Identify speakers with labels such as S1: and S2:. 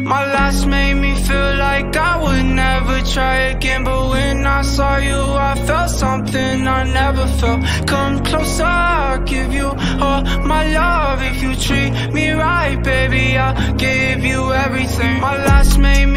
S1: My last made me feel like I would never try again, but when I saw you I felt something I never felt. Come closer, I'll give you all my love. If you treat me right, baby, I'll give you everything. My last made me